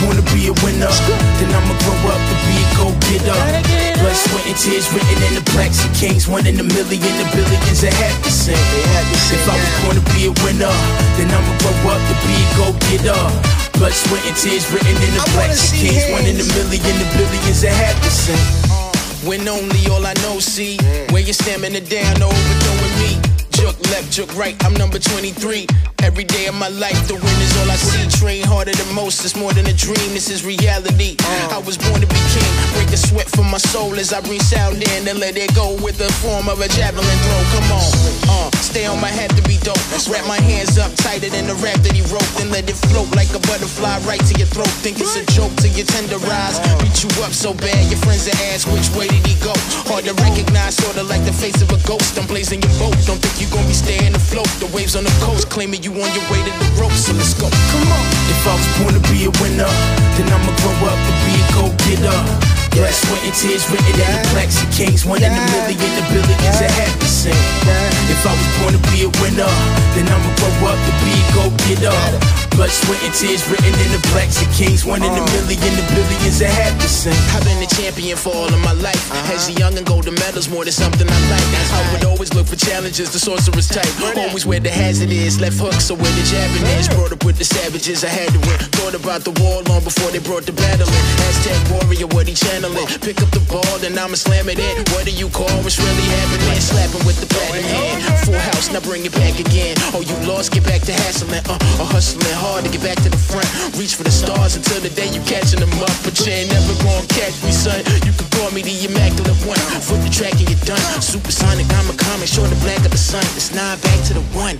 born to be a winner, then I'ma grow up to be a go-getter. Blood, sweat, and tears written in the plaques of kings. 1 in a million, the billions that had to sing. If I was born to be a winner, then I'ma grow up to be a go-getter. Blood, sweat, and tears written in the plaques of kings. 1 in a million, the billions that had to sing. When only all I know, see, where you stamming it down, overdoing me. Joke left, joke right, I'm number 23. Every day of my life, the win is all I see. Train harder than most, it's more than a dream, this is reality. I was born to be king, break the sweat from my soul as I bring sound in and let it go with the form of a javelin throw. Come on, stay on my head to be dope. Wrap my hands up tighter than the rap that he wrote, then let it float like a butterfly right to your throat. Think it's a joke till you tenderize, beat you up so bad your friends that ask which way did he go. Hard to recognize, sorta like the face of a ghost. I'm blazing your boat, don't think you gon' be staying afloat. The waves on the coast claiming you on your way to the ropes, so let's go. Come on. If I was born to be a winner, then I'ma grow up to be a go-getter. Blood, sweat, and tears written in the plaques of kings. 1 in a million, the billions that had to sing. If I was born to be a winner, then I'ma grow up to be a go-getter. Blood, sweat, and tears written in the plaques of kings. 1 in a million, the billions that had to sing. I've been a champion for all of my life. As a young and golden medals, more than something I like. I would always look for challenges, the sorcerer's type. Always where the hazard is, left hook, so where the jabbing is. Brought up with the savages, I had to win. Thought about the war long before they brought the battle in. Hashtag warrior, what he channeling. Pick up the ball, then I'ma slam it in. What do you call what's really happening? Slapping with the bat in hand. Full house, now bring it back again. Oh, you lost, get back to hassling. Or hustling hard to get back to the front. Reach for the stars until the day you catching them up. But you ain't never gonna catch me, son. You can call me the immaculate one. Flip the track and you're done. Supersonic, I'm a comic, short the black of the sun. It's 9 back to the 1.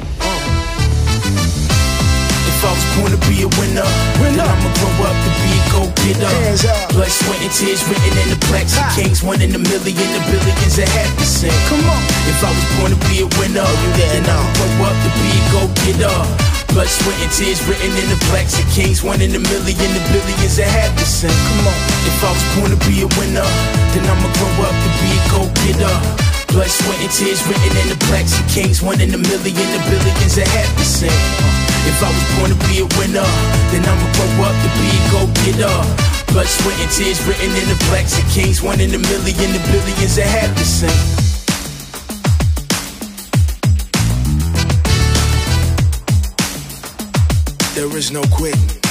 If I was born to be a winner, then I'ma grow up to be a go-getter. Blood, sweat, and tears written in the plaques of kings. 1 in a million, the billions that had to sing. Come on. If I was born to be a winner, then I'ma grow up to be a go-getter. Blood, sweat, and tears written in the plaques of kings. 1 in a million, the billions that had to sing. Come on. If I was born to be a winner, then I'ma grow up to be a go-getter. Blood, sweat, and tears written in the plaques of kings. 1 in a million, the billions that had to sing. If I was born to be a winner, then I'ma grow up to be a go-getter. Blood, sweat, and tears written in the plaques of kings. 1 in a million, the billions that had to sing. There is no quitting.